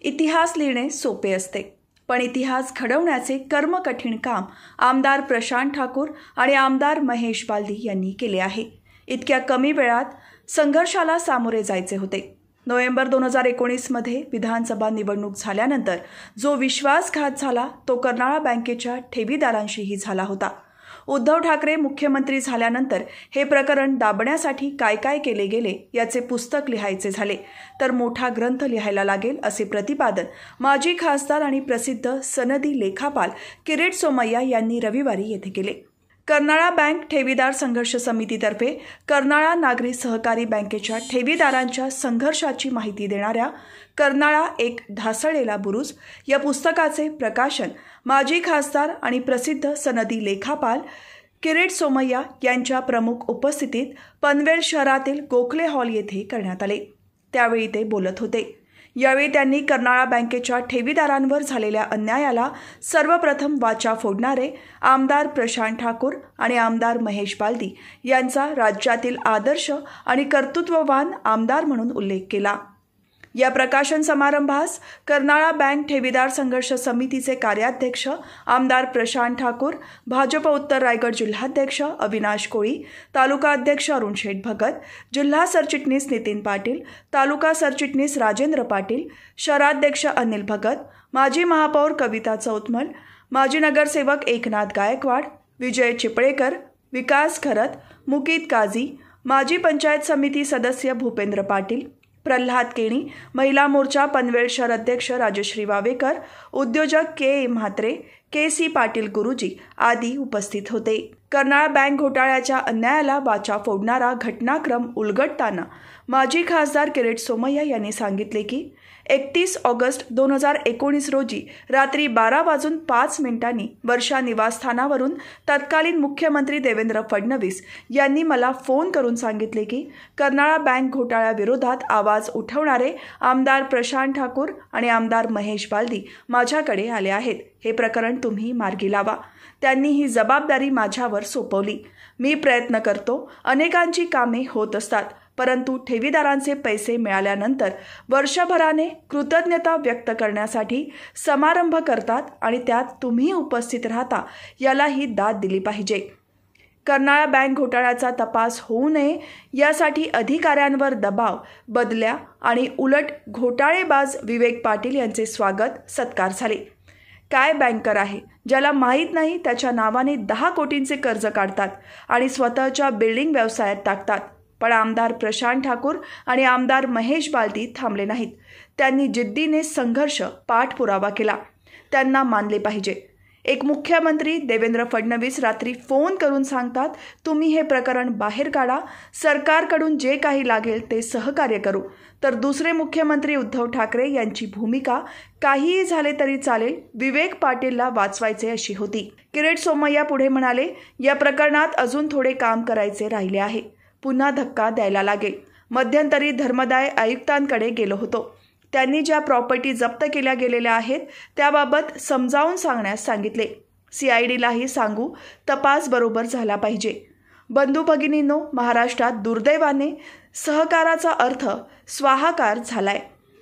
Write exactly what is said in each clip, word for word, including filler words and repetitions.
इतिहास लिहिणे सोपे असते, पण इतिहास घडवण्याचे कर्म कठीण काम आमदार प्रशांत ठाकूर आणि आमदार महेश बालदी यांनी केले आहे. इतक्या कमी वेळात संघर्षाला सामोरे जायचे होते. नोव्हेंबर दोन हजार एकोणीसमध्ये विधानसभा निवडणूक झाल्यानंतर जो विश्वासघात झाला तो कर्नाळा बँकेच्या ठेवीदारांशीही झाला होता. उद्धव ठाकरे मुख्यमंत्री झाल्यानंतर हे प्रकरण दाबण्यासाठी काय काय केले गेले याचे पुस्तक लिहायचे झाले तर मोठा ग्रंथ लिहायला लागेल, असे प्रतिपादन माजी खासदार आणि प्रसिद्ध सनदी लेखापाल किरीट सोमय्या यांनी रविवारी येथे केले. कर्नाळा बँक ठेवीदार संघर्ष समितीतर्फे कर्नाळा नागरी सहकारी बँकेच्या ठेवीदारांच्या संघर्षाची माहिती देणाऱ्या कर्नाळा एक ढासळलेला बुरुज या पुस्तकाचे प्रकाशन माजी खासदार आणि प्रसिद्ध सनदी लेखापाल किरीट सोमय्या यांच्या प्रमुख उपस्थितीत पनवेल शहरातील गोखले हॉल येथे करण्यात आले. त्यावेळी ते बोलत होते. यावेळी त्यांनी कर्नाळा बँकेच्या ठेवीदारांवर झालेल्या अन्यायाला सर्वप्रथम वाचा फोडणारे आमदार प्रशांत ठाकूर आणि आमदार महेश बालदी यांचा राज्यातील आदर्श आणि कर्तृत्ववान आमदार म्हणून उल्लेख केला. या प्रकाशन समारंभास कर्नाळा बँक ठेवीदार संघर्ष समितीचे कार्याध्यक्ष आमदार प्रशांत ठाकूर, भाजप उत्तर रायगड जिल्हाध्यक्ष अविनाश कोळी, तालुका अध्यक्ष अरुण शेठ भगत, जिल्हा सरचिटणीस नितीन पाटील, तालुका सरचिटणीस राजेंद्र पाटील, शहराध्यक्ष अनिल भगत, माजी महापौर कविता चौतमल, माजी नगरसेवक एकनाथ गायकवाड, विजय चिपळेकर, विकास खरत, मुकीत काझी, माजी पंचायत समिती सदस्य भूपेंद्र पाटील, प्रल्हाद केणी, महिला मोर्चा पनवेल शहर अध्यक्ष राजश्री वावेकर, उद्योजक K A Mhatre, K C Patil Guruji आदी उपस्थित होते. कर्नाळा बँक घोटाळ्याच्या अन्यायाला वाचा फोडणारा घटनाक्रम उलगडताना माजी खासदार किरीट सोमय्या यांनी सांगितले की एकतीस ऑगस्ट दोन हजार एकोणीस रोजी रात्री बारा वाजून पाच मिनिटांनी वर्षा निवासस्थानावरून तत्कालीन मुख्यमंत्री देवेंद्र फडणवीस यांनी मला फोन करून सांगितले की कर्नाळा बँक घोटाळ्याविरोधात आवाज उठवणारे आमदार प्रशांत ठाकूर आणि आमदार महेश बालदी माझ्याकडे आले आहेत. हे प्रकरण तुम्ही मार्गी लावा. त्यांनी ही जबाबदारी माझ्यावर सोपवली. मी प्रयत्न करतो. अनेकांची कामे होत असतात, परंतु ठेवीदारांचे पैसे मिळाल्यानंतर वर्षभराने कृतज्ञता व्यक्त करण्यासाठी समारंभ करतात आणि त्यात तुम्ही उपस्थित राहता, याला ही दाद दिली पाहिजे. कर्नाळा बँक घोटाळ्याचा तपास होऊ नये यासाठी अधिकाऱ्यांवर दबाव, बदल्या आणि उलट घोटाळेबाज विवेक पाटील यांचे स्वागत सत्कार झाले. काय बँकर आहे ज्याला माहीत नाही त्याच्या नावाने दहा कोटींचे कर्ज काढतात आणि स्वतःच्या बिल्डिंग व्यवसायात टाकतात. पण आमदार प्रशांत ठाकूर आणि आमदार महेश बालदी थांबले नाहीत. त्यांनी जिद्दीने संघर्ष पाठपुरावा केला. त्यांना मानले पाहिजे. एक मुख्यमंत्री देवेंद्र फडणवीस रात्री फोन करून सांगतात, तुम्ही हे प्रकरण बाहेर काढा, सरकारकडून जे काही लागेल ते सहकार्य करू. तर दुसरे मुख्यमंत्री उद्धव ठाकरे यांची भूमिका काहीही झाले तरी चालेल, विवेक पाटीलला वाचवायचे अशी होती. किरीट सोमय्या पुढे म्हणाले, या प्रकरणात अजून थोडे काम करायचे राहिले आहे. पुन्हा धक्का द्यायला लागेल. मध्यंतरी धर्मदाय आयुक्तांकडे गेलो होतो. त्यांनी ज्या प्रॉपर्टी जप्त केल्या गेलेल्या आहेत त्याबाबत समजावून सांगण्यास सांगितले. सी आय डीलाही सांगू, तपास बरोबर झाला पाहिजे. बंधू भगिनींनो, महाराष्ट्रात दुर्दैवाने सहकाराचा अर्थ स्वाहाकार झालाय.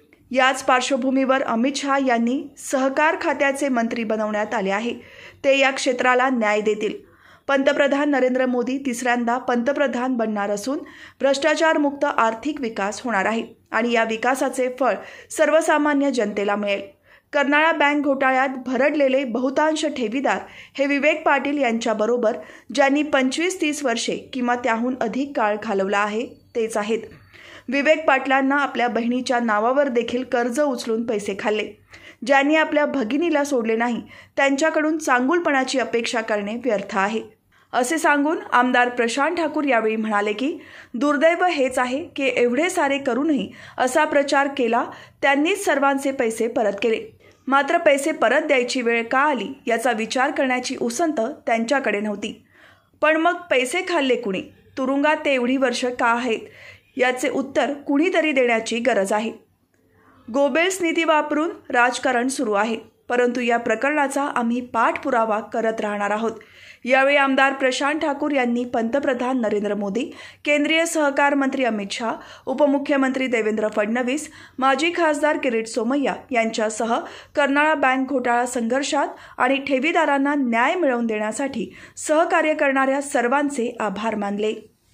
याच पार्श्वभूमीवर अमित शहा यांनी सहकार खात्याचे मंत्री बनवण्यात आले आहे. ते या क्षेत्राला न्याय देतील. पंतप्रधान नरेंद्र मोदी तिसऱ्यांदा पंतप्रधान बनणार असून भ्रष्टाचारमुक्त आर्थिक विकास होणार आहे आणि या विकासाचे फळ सर्वसामान्य जनतेला मिळेल. कर्नाळा बँक घोटाळ्यात भरडलेले बहुतांश ठेवीदार हे विवेक पाटील यांच्याबरोबर ज्यांनी पंचवीस तीस वर्षे किंवा त्याहून अधिक काळ घालवला आहे तेच आहेत. विवेक पाटलांना आपल्या बहिणीच्या नावावर देखील कर्ज उचलून पैसे खाल्ले. ज्यांनी आपल्या भगिनीला सोडले नाही त्यांच्याकडून चांगुलपणाची अपेक्षा करणे व्यर्थ आहे, असे सांगून आमदार प्रशांत ठाकूर यावेळी म्हणाले की दुर्दैव हेच आहे की एवढे सारे करूनही असा प्रचार केला, त्यांनीच सर्वांचे पैसे परत केले. मात्र पैसे परत द्यायची वेळ का आली याचा विचार करण्याची उसंत त्यांच्याकडे नव्हती. पण मग पैसे खाल्ले कुणी? तुरुंगात ते एवढी वर्ष का आहेत याचे उत्तर कुणीतरी देण्याची गरज आहे. गोबेल्स नीती वापरून राजकारण सुरू आहे. परंतु या प्रकरणाचा आम्ही पाठपुरावा करत राहणार आहोत. यावेळी आमदार प्रशांत ठाकूर यांनी पंतप्रधान नरेंद्र मोदी, केंद्रीय सहकार मंत्री अमित शहा, उपमुख्यमंत्री देवेंद्र फडणवीस, माजी खासदार किरीट सोमय्या यांच्यासह कर्नाळा बँक घोटाळा संघर्षात आणि ठेवीदारांना न्याय मिळवून देण्यासाठी सहकार्य करणाऱ्या सर्वांचे आभार मानले.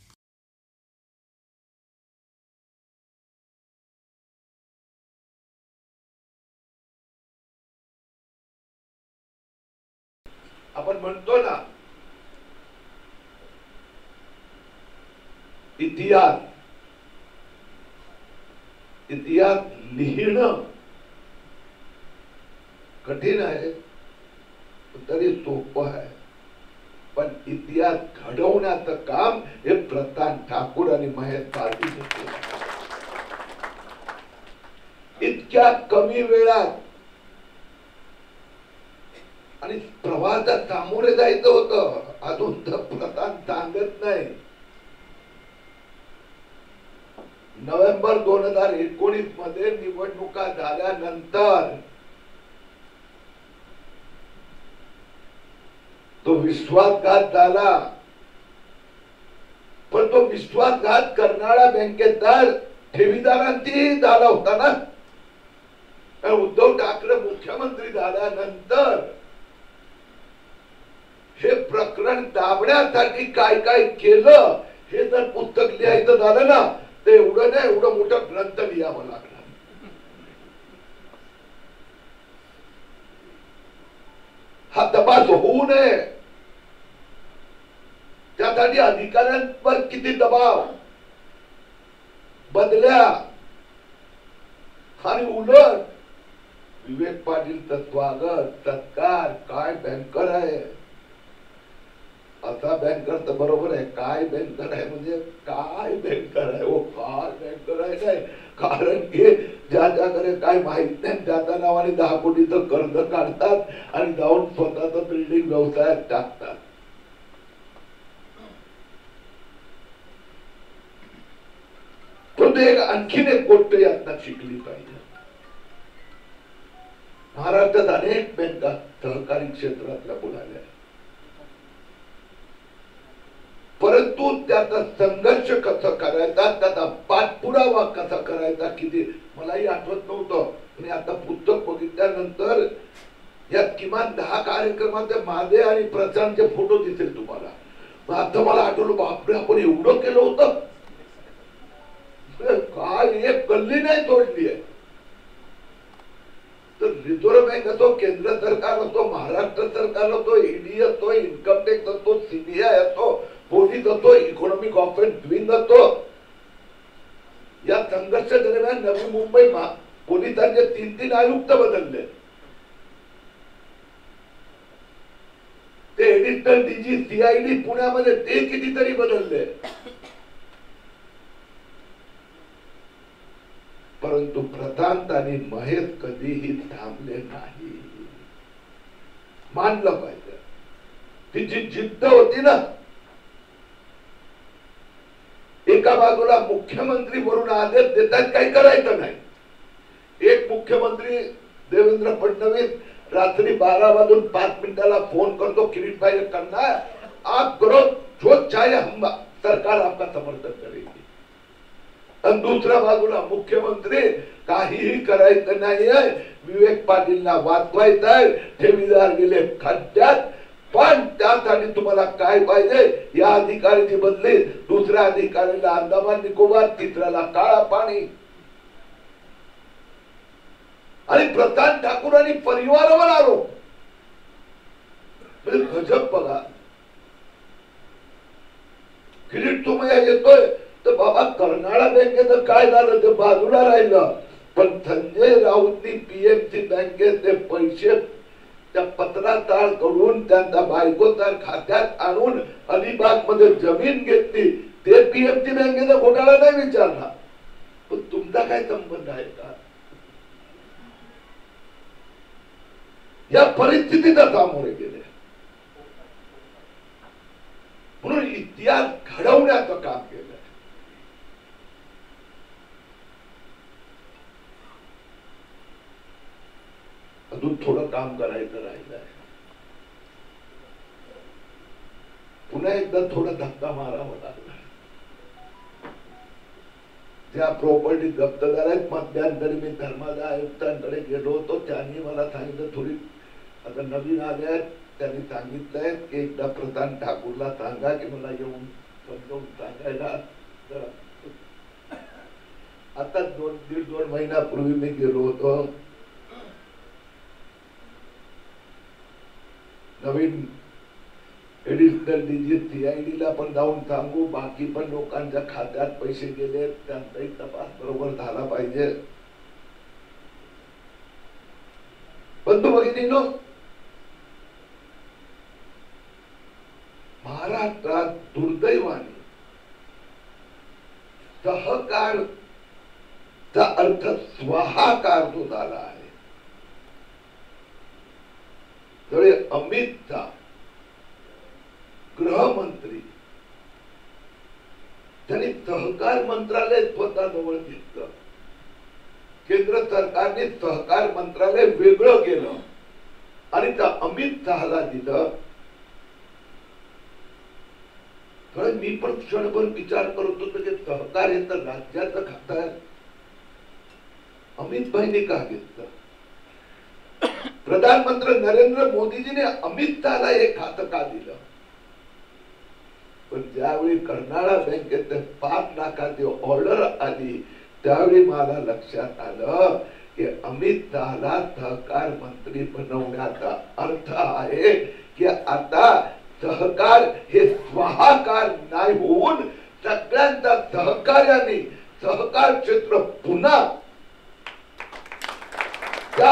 आपण म्हणतो ना, इतिहास इतिहास लिहिणं कठीण आहे, तरी सोपं आहे. पण इतिहास घडवण्याचं काम हे प्रशांत ठाकूर आणि महेश बालदी केलं. इतक्या कमी वेळात आणि प्रवाहात सामोरे जायचं होतं. अजून तर प्रशांत सांगत नाही. नोव्हेंबर दोन हजार एकोणीस मध्ये निवडणुका झाल्यानंतर तो विश्वासघात झाला. पण तो विश्वासघात करणारा बँकेचा ठेवीदारांची झाला होता ना. उद्धव ठाकरे मुख्यमंत्री झाल्यानंतर हे प्रकरण दाबण्यासाठी काय काय केलं हे जर पुस्तक लिहायचं झालं ना, ते एवढं नाही, एवढं मोठं ग्रंथ लिहावं लागला. हा तपास होऊ नये त्यासाठी अधिकाऱ्यांवर किती दबाव, बदल्या आणि उलट विवेक पाटील स्वागत सत्कार. काय बँकर आहे, असा बँकर तर बरोबर आहे. काय बँकर आहे म्हणजे काय बँकर आहे, ओ काय बँकर आहे काय. कारण की ज्याच्याकडे काय माहित नाही त्याच्या नावाने दहा कोटीचं कर्ज काढतात आणि जाऊन स्वतःचा बिल्डिंग व्यवसायात टाकतात. तो एक आणखीन एक गोष्ट यातनं शिकली पाहिजे. महाराष्ट्रात अनेक बँका सहकारी क्षेत्रातल्या बुडाल्या, परंतु त्याचा संघर्ष कसा करायचा, त्याचा पाठपुरावा कसा करायचा किती मलाही आठवत नव्हतं. आणि आता पुस्तक बघितल्यानंतर यात किमान दहा कार्यक्रमाचे माझे आणि प्रशांतचे फोटो दिसेल तुम्हाला. आता मला आठवलं, बापरे आपण एवढं केलं होतं. काय एक गल्ली नाही तोडली आहे. तर रिझर्व्ह बँक असो, केंद्र सरकार असो, महाराष्ट्र सरकार असो, ईडी असो, इन्कम टॅक्स असो, सीबीआय असो, पोलीस असो, इकॉनॉमिक ऑफेन्स विंग असो, या संघर्ष दरम्यान नवी मुंबई पोलिसांचे तीन तीन आयुक्त बदलले. ते एडिशनल डीजी सीआयडी पुण्यामध्ये ते कितीतरी बदलले. परंतु प्रशांत आणि महेश कधीही थांबले नाही. मानलं पाहिजे. तिची जिद्द होती ना. एका बाजूला मुख्यमंत्री म्हणून आदेश देतात, काही करायचं नाही. एक मुख्यमंत्री देवेंद्र फडणवीस रात्री बारा वाजून पाच मिनिटाला फोन करतो, किरीट भाई करना आप करो जो चाहे, हम सरकार आपका समर्थन करेगी. आणि दुसऱ्या बाजूला मुख्यमंत्री काहीही करायचं नाहीये, विवेक पाटीलला वाचवायचं आहे, ठेवीदार गेले खड्ड्यात. पण त्यासाठी तुम्हाला काय पाहिजे, या अधिकाऱ्याची बदली दुसऱ्या अधिकाऱ्याला अंदमान निकोबार, तिसऱ्याला काळा पाणी. आणि प्रशांत ठाकूर आणि परिवारावर आरोप. गजब बघा. किरीट सोमय्या येतोय तर बाबा कर्नाळा बँकेचं काय झालं ते बाजूला राहिलं. पण संजय राऊतनी पीएमसी बँकेचे पैसे त्या पत्राचाळ करून त्यांच्या बायकोच्या खात्यात आणून अलिबाग मध्ये जमीन घेतली. ते पीएमसी बँकेचा घोटाळा नाही विचारला. पण तुमचा काय संबंध आहे का. या परिस्थितीला सामोरे गेले. म्हणून इतिहास घडवण्याचं काम केलं. अजून थोडं काम करायचं राहिलंय. पुन्हा एकदा थोडा धक्का मारावा लागला. ज्या प्रॉपर्टी जप्त झाल्यात मध्यंतरी मी धर्मादाय आयुक्तांकडे गेलो होतो. त्यांनी मला सांगितलं थोडी आता नवीन आल्या त्यांनी सांगितलंय की एकदा प्रधान ठाकूरला सांगा की मला येऊन समजावून सांगायला. आता दोन दीड दोन महिन्यापूर्वी मी गेलो होतो. नवीन एडिशनल डीजी सीआयडी ला पण जाऊन सांगू बाकी पण लोकांच्या खात्यात पैसे गेले त्यांचाही तपास बरोबर झाला पाहिजे. बंधू भगिनींनो, महाराष्ट्रात दुर्दैवाने सहकार चा अर्थ स्वाहाकार जो झाला आहे. त्यामुळे अमित शहा गृहमंत्री त्यांनी सहकार मंत्रालय स्वतः जवळ घेतलं. केंद्र सरकारने सहकार मंत्रालय वेगळं केलं आणि त्या अमित शहाला दिलं. मी पण क्षणभर विचार करत होतो की सहकार हे तर राज्याचं खातं आहे, अमित भाईने का घेतलं? प्रधानमंत्री नरेंद्र मोदीजीने अमित शहाला हे खातं का दिलं? पण ज्यावेळी कर्नाळा बँकेत पाच लाखाची ऑर्डर आली त्यावेळी मला लक्षात आलं की अमित शहाला सहकार मंत्री बनवण्याचा अर्थ आहे की आता सहकार हे स्वाहाकार नाही होऊन सगळ्यांच्या सहकार्याने सहकार क्षेत्र पुन्हा त्या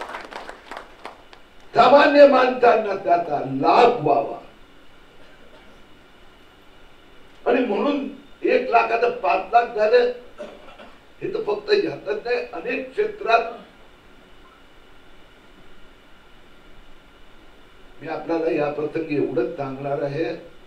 सामान्य माणसांना त्याचा लाभ व्हावा. आणि म्हणून एक लाखाचं पाच लाख झाले हे तर फक्त ह्यातच नाही, अनेक क्षेत्रात मी आपल्याला या प्रसंगी एवढंच सांगणार आहे.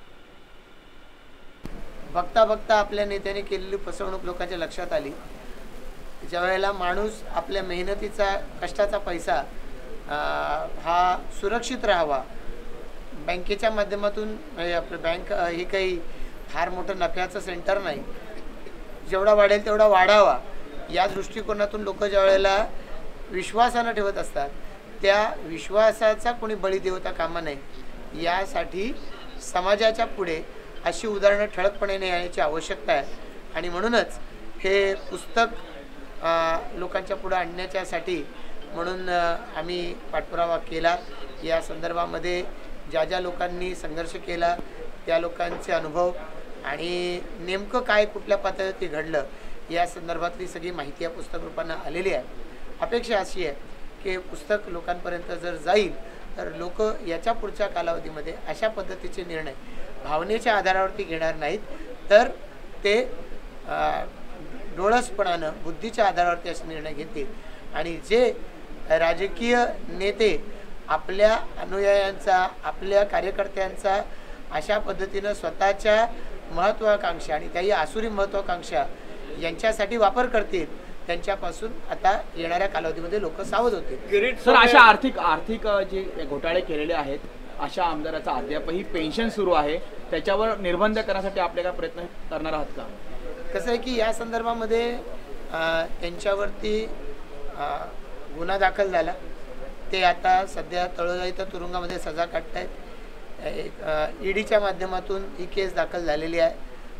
बघता बघता आपल्या नेत्याने केलेली फसवणूक लोकांच्या लक्षात आली. ज्या वेळेला माणूस आपल्या मेहनतीचा कष्टाचा पैसा हा सुरक्षित राहावा, बँकेच्या माध्यमातून आपलं बँक हे काही फार मोठं नफ्याचं सेंटर नाही, जेवढा वाढेल तेवढा वाढावा या दृष्टिकोनातून लोक ज्या वेळेला विश्वासानं ठेवत असतात त्या विश्वासाचा कोणी बळी देवता कामा नये यासाठी समाजाच्या पुढे अशी उदाहरणं ठळकपणे येण्याची आवश्यकता आहे. आणि म्हणूनच हे पुस्तक लोकांच्या पुढे आणण्याच्यासाठी म्हणून आम्ही पाठपुरावा केला. या संदर्भामध्ये ज्या ज्या लोकांनी संघर्ष केला त्या लोकांचे अनुभव आणि नेमकं काय कुठल्या पातळीवरती घडलं या संदर्भातली सगळी माहिती या पुस्तक रूपानं आलेली आहे. अपेक्षा अशी आहे की पुस्तक लोकांपर्यंत जर जाईल तर लोक याच्या पुढच्या कालावधीमध्ये अशा पद्धतीचे निर्णय भावनेच्या आधारावरती घेणार नाहीत, तर ते डोळसपणानं बुद्धीच्या आधारावरती असे निर्णय घेतील. आणि जे राजकीय नेते आपल्या अनुयायांचा आपल्या कार्यकर्त्यांचा अशा पद्धतीनं स्वतःच्या महत्त्वाकांक्षा आणि त्याही आसुरी महत्त्वाकांक्षा यांच्यासाठी वापर करतील त्यांच्यापासून आता येणाऱ्या कालावधीमध्ये लोक सावध होतील. सर, अशा आर्थिक आर्थिक जे घोटाळे केलेले आहेत अशा आमदाराचा अद्यापही पेन्शन सुरू आहे, त्याच्यावर निर्बंध करण्यासाठी आपले काय प्रयत्न करणार आहात का? कसं आहे की या संदर्भामध्ये त्यांच्यावरती गुन्हा दाखल झाला, ते आता सध्या तळोजा तर तुरुंगामध्ये सजा काढत आहेत. एक ईडीच्या माध्यमातून ही केस दाखल झालेली आहे.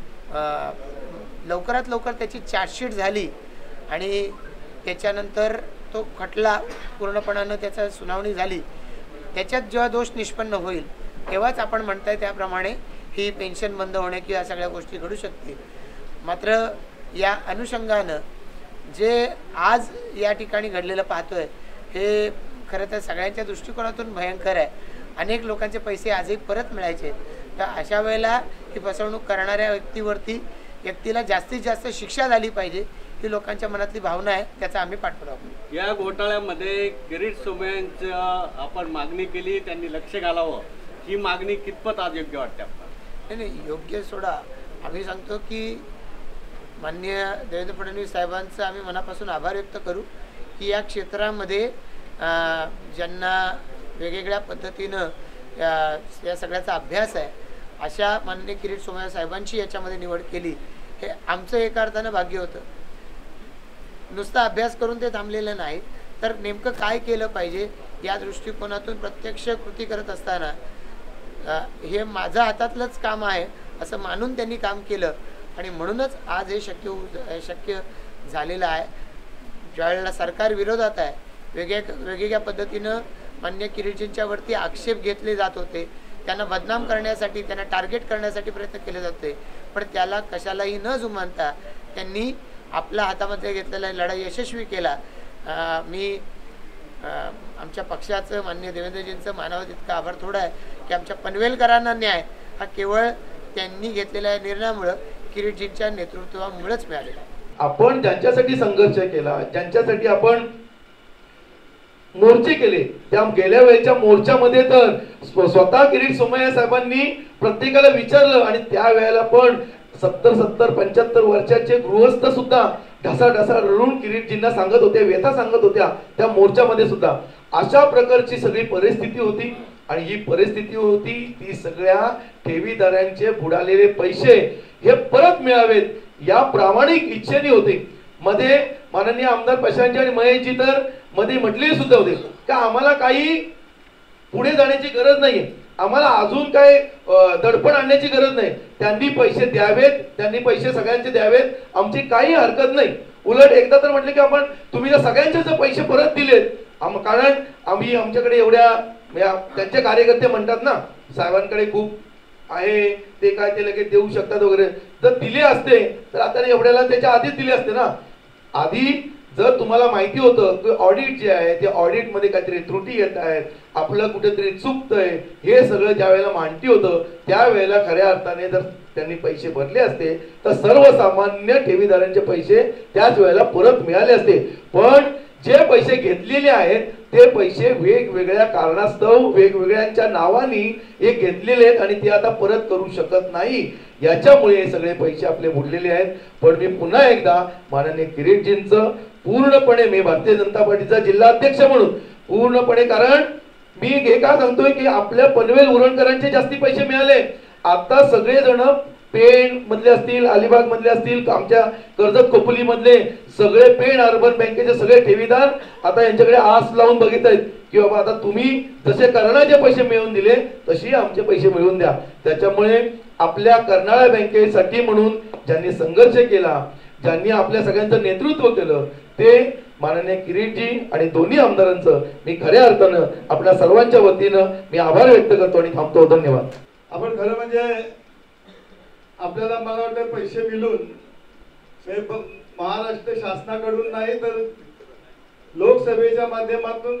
लवकरात लवकर त्याची चार्जशीट झाली आणि त्याच्यानंतर तो खटला पूर्णपणानं त्याचा सुनावणी झाली, त्याच्यात जेव्हा दोष निष्पन्न होईल तेव्हाच आपण म्हणताय त्याप्रमाणे ही पेन्शन बंद होणे किंवा या सगळ्या गोष्टी घडू शकतील. मात्र या अनुषंगानं जे आज या ठिकाणी घडलेलं पाहतोय हे खरं तर सगळ्यांच्या दृष्टिकोनातून भयंकर आहे. अनेक लोकांचे पैसे आजही परत मिळायचे, तर अशा वेळेला ही फसवणूक करणाऱ्या व्यक्तीवरती व्यक्तीला जास्तीत जास्त शिक्षा झाली पाहिजे ही लोकांच्या मनातली भावना आहे, त्याचा आम्ही पाठपुरावा करू. या घोटाळ्यामध्ये किरीट सोमय्यांचं आपण मागणी केली, त्यांनी लक्ष घालावं, ही मागणी कितपत आज योग्य वाटते आपल्याला? नाही नाही योग्य सोडा. आम्ही सांगतो की माननीय देवेंद्र फडणवीस साहेबांचं आम्ही मनापासून आभार व्यक्त करू की या क्षेत्रामध्ये ज्यांना वेगवेगळ्या पद्धतीनं या या सगळ्याचा अभ्यास आहे अशा माननीय किरीट सोमय्या साहेबांची याच्यामध्ये निवड केली, हे आमचं एका अर्थानं भाग्य होतं. नुसता अभ्यास करून ते थांबलेलं नाही, तर नेमकं काय केलं पाहिजे या दृष्टिकोनातून प्रत्यक्ष कृती करत असताना हे माझं हातातलंच काम आहे असं मानून त्यांनी काम केलं आणि म्हणूनच आज हे शक्य होऊ शक्य झालेलं आहे. ज्यावेळेला सरकार विरोधात आहे, वेगळ्या वेगवेगळ्या पद्धतीनं मान्य किरीटजींच्या वरती आक्षेप घेतले जात होते, त्यांना बदनाम करण्यासाठी, त्यांना टार्गेट करण्यासाठी प्रयत्न केले जाते, पण त्याला कशालाही न जुमानता त्यांनी आपल्या हातामध्ये घेतलेला लढा यशस्वी केला. मी आमच्या पक्षाचं मान्य देवेंद्रजींचं मानावं तितका आभार थोडा आहे की आमच्या पनवेलकरांना न्याय हा केवळ त्यांनी घेतलेल्या निर्णयामुळं किरीटजींच्या नेतृत्वामुळेच मिळालेला आहे. आपण ज्यांच्यासाठी संघर्ष केला, ज्यांच्यासाठी आपण मोर्चे केले, त्या गेल्या वेळेच्या मोर्चामध्ये तर स्वतः किरीट सोमय्या साहेबांनी प्रत्येकाला विचारलं आणि त्या वेळेला पण सत्तर सत्तर पंच्याहत्तर वर्षाचे गृहस्थ सुद्धा ढसा ढसा रडून किरीटजींना सांगत होते, व्यथा सांगत होत्या त्या मोर्चामध्ये सुद्धा. अशा प्रकारची सगळी परिस्थिती होती आणि ही परिस्थिती होती ती सगळ्या ठेवीदारांचे बुडालेले पैसे हे परत मिळावेत या प्रामाणिक इच्छेने होते. मध्ये माननीय आमदार प्रशांतजी आणि महेशजी तर मध्ये म्हटले सुद्धा होते का आम्हाला काही पुढे जाण्याची गरज नाहीये, आम्हाला अजून काय दडपण आणण्याची गरज नाही, त्यांनी पैसे द्यावेत, त्यांनी पैसे सगळ्यांचे द्यावेत, आमची काही हरकत नाही. उलट एकदा तर म्हटले की आपण तुम्ही जर सगळ्यांचे जर पैसे परत दिलेत, कारण आम्ही आमच्याकडे एवढ्या त्यांचे कार्यकर्ते म्हणतात ना साहेबांकडे खूप आहे, ते काय ते लगेच देऊ शकतात वगैरे, जर दिले असते तर आता एवढ्याला त्याच्या आधीच दिले असते ना. आधी जर तुम्हाला माहिती होतं की ऑडिट जे आहे ते ऑडिट मध्ये काहीतरी त्रुटी येत आहेत, आपलं कुठेतरी चुकतंय, हे सगळं ज्या वेळेला माहिती होतं त्यावेळेला खऱ्या अर्थाने जर त्यांनी पैसे भरले असते तर सर्वसामान्य ठेवीदारांचे पैसे त्याच वेळेला परत मिळाले असते. पण जे पैसे घेतलेले आहेत ते पैसे वेगवेगळ्या कारणास्तव वेगवेगळ्यांच्या नावाने हे घेतलेले आहेत आणि ते आता परत करू शकत नाही, याच्यामुळे हे सगळे पैसे आपले बुडलेले आहेत. पण मी पुन्हा एकदा माननीय किरीटजींचं पूर्णपणे, मी भारतीय जनता पार्टीचा जिल्हा अध्यक्ष म्हणून पूर्णपणे, कारण मी हे का सांगतोय की आपल्या पनवेल उरणकरांचे जास्ती पैसे मिळाले. आता सगळेजण पेण मधले असतील, अलिबाग मधले असतील, आमच्या कर्जत खोपोली मधले सगळे पेण अर्बन बँकेचे सगळे ठेवीदार आता यांच्याकडे आस लावून बघित आहेत की बाबा आता तुम्ही जसे कर्णाचे पैसे मिळवून दिले तशी आमचे पैसे मिळवून द्या. त्याच्यामुळे आपल्या कर्नाळा बँकेसाठी म्हणून ज्यांनी संघर्ष केला, ज्यांनी आपल्या सगळ्यांचं नेतृत्व केलं, ते माननीय किरीटजी आणि दोन्ही आमदारांचं मी खऱ्या अर्थानं आपल्या सर्वांच्या वतीनं मी आभार व्यक्त करतो आणि थांबतो. धन्यवाद. आपण खरं म्हणजे आपल्याला मला वाटतं पैसे मिळून महाराष्ट्र शासनाकडून नाही तर लोकसभेच्या माध्यमातून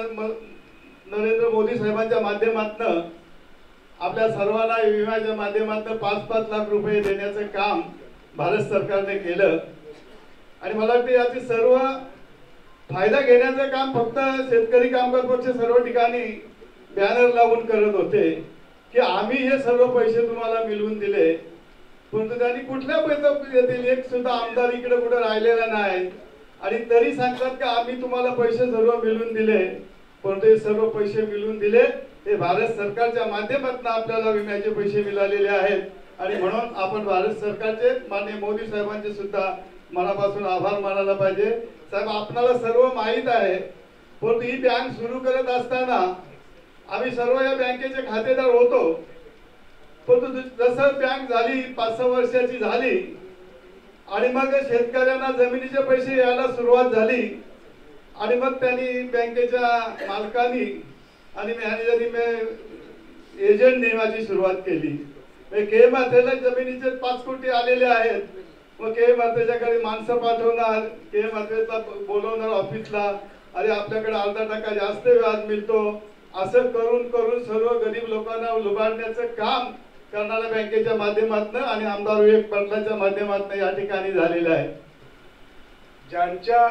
नरेंद्र मोदी साहेबांच्या माध्यमातून आपल्या सर्वांना विम्याच्या माध्यमातून पाच पाच लाख रुपये देण्याचं काम भारत सरकारने केलं. आणि मला वाटतं याची सर्व फायदा घेण्याचं काम फक्त शेतकरी कामगार पक्ष सर्व ठिकाणी बॅनर लावून करत होते की आम्ही हे सर्व पैसे तुम्हाला मिळवून दिले, परंतु त्यांनी कुठल्या पैसे येतील एक सुद्धा आमदार इकडे कुठे राहिलेला नाही आणि तरी सांगतात की आम्ही तुम्हाला पैसे सर्व मिळवून दिले, परंतु हे सर्व पैसे मिळवून दिले हे भारत सरकारच्या माध्यमातून आपल्याला विम्याचे पैसे मिळालेले आहेत. आणि म्हणून आपण भारत सरकारचे माननीय मोदी साहेबांचे सुद्धा मनापासून आभार मानायला पाहिजे. साहेब, आपल्याला सर्व माहीत आहे, परंतु ही बँक सुरू करत असताना आम्ही सर्व या बँकेचे खातेदार होतो, परंतु जसं बँक झाली पाच सहा वर्षाची झाली आणि मग शेतकऱ्यांना जमिनीचे पैसे यायला सुरुवात झाली आणि मग त्यांनी बँकेच्या मालकांनी आणि मॅनेजरनी एजंट नेमाची सुरुवात केली. के माथेला जमिनीचे पाच कोटी आलेले आहेत, मग के माथेच्याकडे माणसं पाठवणार, के माथेचा बोलवणार ऑफिसला, अरे आपल्याकडे अर्धा टक्का जास्त व्याज मिळतो, असं करून करून सर्व गरीब लोकांना लुबाडण्याचं काम कर्नाळा बँकेच्या माध्यमातून आणि आमदार विवेक पाटलांच्या माध्यमातून या ठिकाणी झालेलं आहे. ज्यांच्या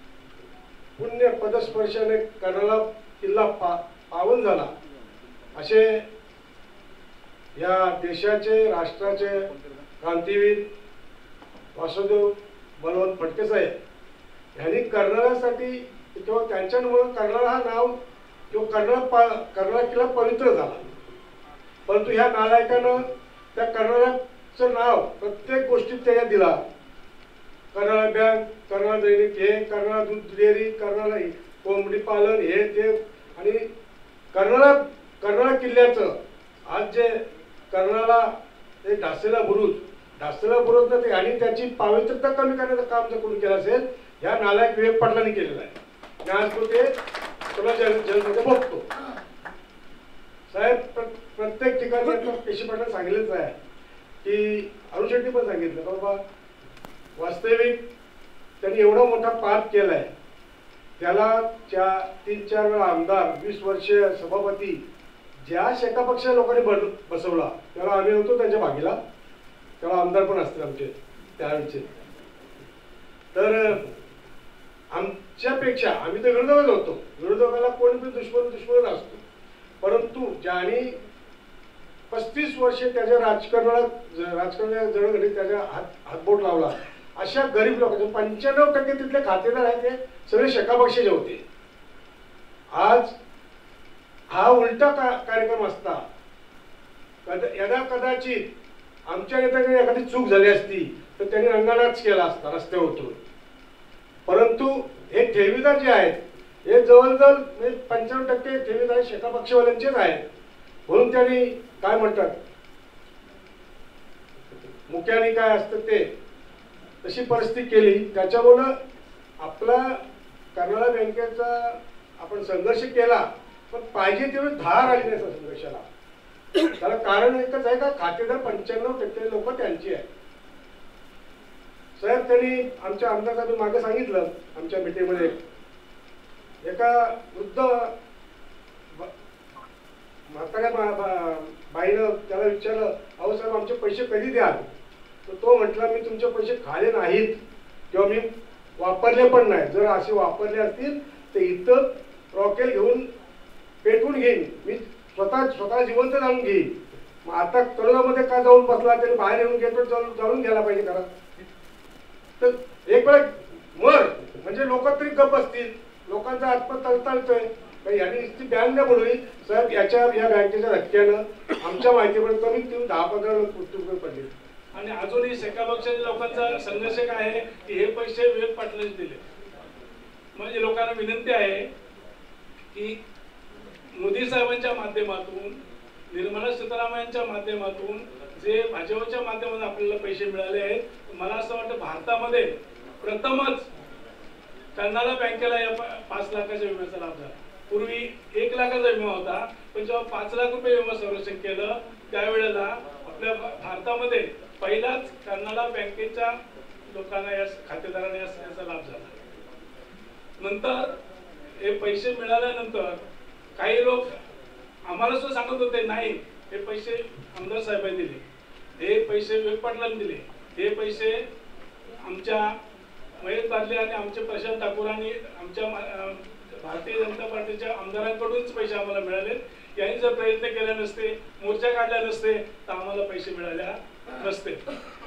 पुण्य पदस्पर्शाने कर्नाळा किल्ला पा पावन झाला असे या देशाचे राष्ट्राचे क्रांतीवीर वासुदेव बलवंत फडके साहेब यांनी कर्नाळ्यासाठी की किंवा त्यांच्यामुळे कर्नाळा हा नाव किंवा कर्नाळा पा कर्नाळा किल्ला पवित्र झाला. परंतु ह्या नालायकानं त्या कर्नाळ्याचं नाव प्रत्येक गोष्टीत त्याच्या दिला. कर्नाळा बँक, कर्नाळा दैनिक, हे कर्नाळा दूध डेअरी, कर्नाळा कोंबडी पालन, हे ते, आणि कर्नाळा कर्नाळा किल्ल्याचं आज जे कर्नाळा ते ढासेला बुरुज ढासेला बुरुज ना ते आणि त्याची पावित्रता कमी करण्याचं काम जर कोणी केलं असेल ह्या नालायक विवेक पाटलांनी केलेलं आहे. आणि आज तो ते सगळं जन जनतेने बघतो. साहेब प्र प्रत्येक ठिकाणी पेशी पाटलांनी सांगितलंच आहे की अरुण शेट्टी पण सांगितलं बाबा वास्तविक त्यांनी एवढा मोठा पाप केलाय, त्याला च्या तीन चार वेळा आमदार, वीस वर्ष सभापती, ज्या शेका पक्ष लोकांनी बसवला त्याला आम्ही होतो त्यांच्या भागीला, तेव्हा आमदार पण असतील आमचे त्यावेळेचे. तर आमच्यापेक्षा आम्ही तर विरोधकच होतो, विरोधकाला कोणी पण दुश्मन दुश्मन असतो, परंतु ज्याने पस्तीस वर्षे त्याच्या राजकारणात राजकारणाच्या जडघडीत त्याच्या हात हातबोट लावला अशा गरीब लोकांचे पंच्याण्णव टक्के तिथले खातेदार आहेत ते सगळे शेका पक्षाचे होते. आज हा उलटा का कार्यक्रम असता कदा यदा कदाचित आमच्या नेत्याने एखादी चूक झाली असती तर त्यांनी रंगानाच केला असता रस्त्यावर उतरून. परंतु हे ठेवीदार जे आहेत हे जवळजवळ पंच्याण्णव टक्के ठेवीदार शेका पक्षवाल्यांचेच आहेत. म्हणून त्यांनी काय म्हणतात मुख्याने काय असतं ते तशी परिस्थिती केली. त्याच्यामुळं आपला कर्नाळा बँकेचा आपण संघर्ष केला, पण पाहिजे तेवढी धार आली नाही संघर्षाला. त्याला कारण एकच आहे का खातेदार पंच्याण्णव टक्के लोक त्यांची आहेत. साहेब त्यांनी आमच्या आमदार साहेब मागे सांगितलं आमच्या मीटिंगमध्ये, एका वृद्ध म्हाताऱ्या बाईनं त्याला विचारलं अहो साहेब आमचे पैसे कधी द्याल. तर तो म्हटला मी तुमचे पैसे खाले नाहीत किंवा मी वापरले पण नाही. जर असे वापरले असतील तर इथं रॉकेल घेऊन पेटवून घेईन, मी स्वतः स्वतः जिवंत जाळून घेईन. मग आता तळोदामध्ये का जाऊन बसला त्याने बाहेर येऊन घेतो जाऊन जाळून घ्यायला पाहिजे खरं. तर एक वेळ मर म्हणजे लोक तरी गप असतील, लोकांचा आत्मा तळतळतोय. यांनी ती बँक नाही बुडवली साहेब. याच्या या बँकेच्या धक्क्यानं आमच्या माहितीपर्यंत कमीत कमी दहा पंधरा लोक मृत्यू पडले. आणि अजूनही शेका पक्षाच्या लोकांचा संघर्ष काय आहे की हे पैसे विवेक पाटलांनी दिले. म्हणजे लोकांना विनंती आहे की मोदी साहेबांच्या माध्यमातून, निर्मला सीतारामन यांच्या माध्यमातून जे भाजपच्या माध्यमातून आपल्याला पैसे मिळाले आहेत, मला असं वाटतं भारतामध्ये प्रथमच कर्नाळा बँकेला या पाच लाखाच्या विम्याचा लाभ झाला. पूर्वी एक लाखाचा विमा होता, पण जेव्हा पाच लाख रुपये विमा संरक्षण केलं त्यावेळेला आपल्या भारतामध्ये पहिलाच कर्नाळा बँकेच्या लोकांना या खातेदारांना याचा लाभ झाला. नंतर हे पैसे मिळाल्यानंतर काही लोक आम्हाला सुद्धा सांगत होते नाही हे पैसे आमदार साहेबांनी दिले, हे पैसे विवेक पाटलांनी दिले, हे पैसे आमच्या महेश बादले आणि आमचे प्रशांत ठाकूर आणि आमच्या भारतीय जनता पार्टीच्या आमदारांकडूनच पैसे आम्हाला मिळाले. यांनी जर प्रयत्न केले नसते, मोर्चा काढला नसते तर आम्हाला पैसे मिळाले नसते.